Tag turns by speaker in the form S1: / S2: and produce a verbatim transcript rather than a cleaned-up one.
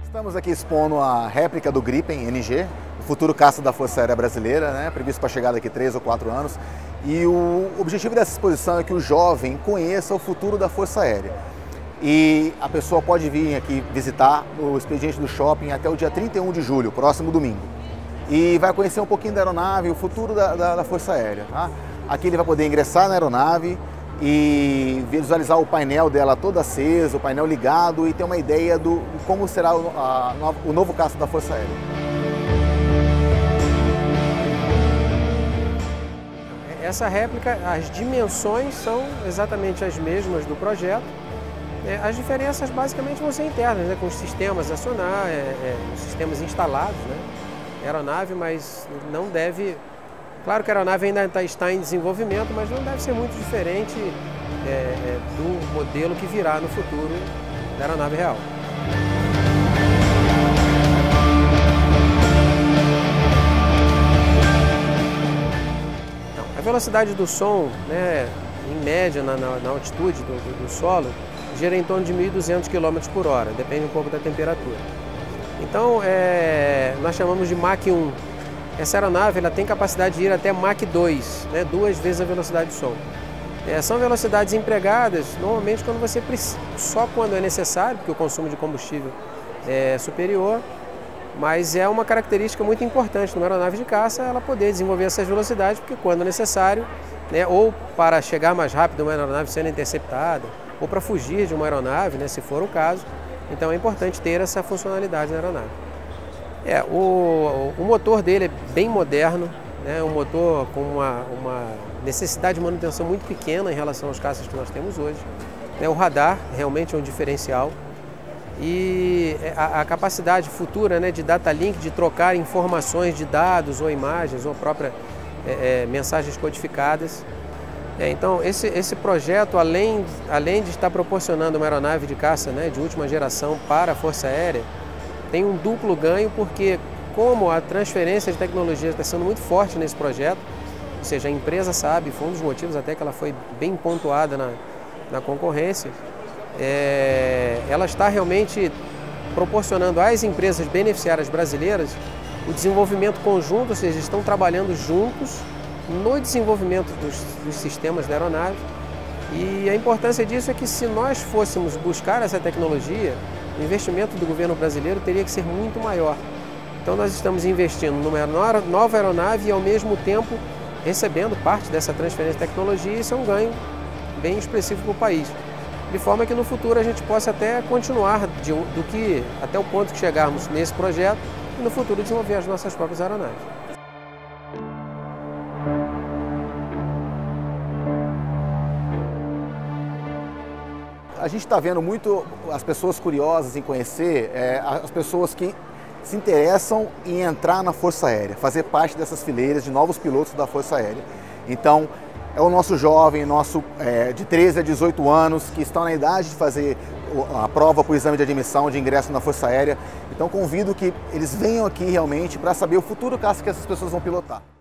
S1: Estamos aqui expondo a réplica do Gripen N G, o futuro caça da Força Aérea Brasileira, né, previsto para chegar daqui a três ou quatro anos. E o objetivo dessa exposição é que o jovem conheça o futuro da Força Aérea. E a pessoa pode vir aqui visitar o expediente do shopping até o dia trinta e um de julho, próximo domingo. E vai conhecer um pouquinho da aeronave, o futuro da, da, da Força Aérea. Tá? Aqui ele vai poder ingressar na aeronave e visualizar o painel dela todo aceso, o painel ligado e ter uma ideia do como será o, a, o novo caça da Força Aérea.
S2: Essa réplica, as dimensões são exatamente as mesmas do projeto. As diferenças basicamente vão ser internas, né, com os sistemas acionar, é, é, os sistemas instalados, né, aeronave, mas não deve... Claro que a aeronave ainda está em desenvolvimento, mas não deve ser muito diferente é, é, do modelo que virá no futuro da aeronave real. Então, a velocidade do som, né, em média na, na, na altitude do, do, do solo, gira em torno de mil e duzentos quilômetros por hora, depende um pouco da temperatura. Então, é, nós chamamos de Mach um. Essa aeronave ela tem capacidade de ir até Mach dois, né, duas vezes a velocidade do som. É, são velocidades empregadas normalmente quando você precisa, só quando é necessário, porque o consumo de combustível é superior, mas é uma característica muito importante numa aeronave de caça ela poder desenvolver essas velocidades, porque quando necessário, né, ou para chegar mais rápido uma aeronave sendo interceptada, ou para fugir de uma aeronave, né, se for o caso, então é importante ter essa funcionalidade na aeronave. É, o, o motor dele é bem moderno, né, um motor com uma, uma necessidade de manutenção muito pequena em relação aos caças que nós temos hoje. É, o radar realmente é um diferencial e a, a capacidade futura, né, de data link, de trocar informações de dados ou imagens ou próprias é, é, mensagens codificadas. É, então, esse, esse projeto, além, além de estar proporcionando uma aeronave de caça, né, de última geração para a Força Aérea, tem um duplo ganho, porque como a transferência de tecnologia está sendo muito forte nesse projeto, ou seja, a empresa sabe, foi um dos motivos até que ela foi bem pontuada na, na concorrência, é, ela está realmente proporcionando às empresas beneficiárias brasileiras o desenvolvimento conjunto, ou seja, estão trabalhando juntos no desenvolvimento dos, dos sistemas da aeronave. E a importância disso é que se nós fôssemos buscar essa tecnologia, o investimento do governo brasileiro teria que ser muito maior. Então nós estamos investindo numa nova aeronave e ao mesmo tempo recebendo parte dessa transferência de tecnologia, e isso é um ganho bem expressivo para o país. De forma que no futuro a gente possa até continuar de, do que, até o ponto que chegarmos nesse projeto, e no futuro desenvolver as nossas próprias aeronaves.
S1: A gente está vendo muito as pessoas curiosas em conhecer, é, as pessoas que se interessam em entrar na Força Aérea, fazer parte dessas fileiras de novos pilotos da Força Aérea. Então, é o nosso jovem, nosso é, de treze a dezoito anos, que estão na idade de fazer a prova para o exame de admissão, de ingresso na Força Aérea. Então, convido que eles venham aqui realmente para saber o futuro caça que essas pessoas vão pilotar.